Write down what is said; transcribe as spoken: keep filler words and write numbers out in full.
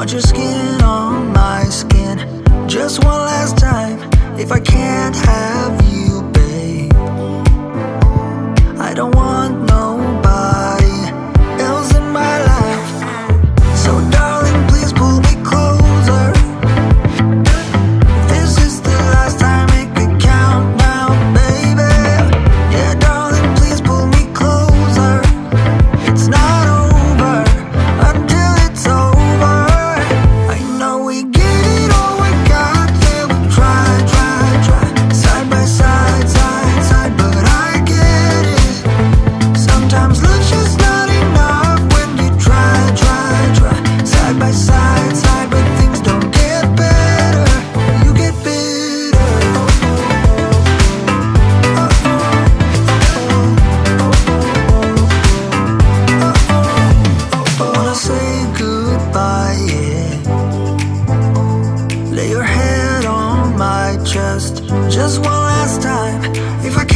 Put your skin on my skin just one last time. If I can't have you, babe, I don't want nobody else in my life. So darling, please pull me closer. If this is the last time, make it count now, baby. Yeah, darling, please pull me closer. It's not over until it's over. I know we get it all, we got till we try, try, try. Side by side, side, side, but I get it. Sometimes love's just not enough when you try, try, try. Side by side, side, but things don't get better. You get bitter. I wanna say goodbye, yeah. Lay your head on my chest just one last time. If I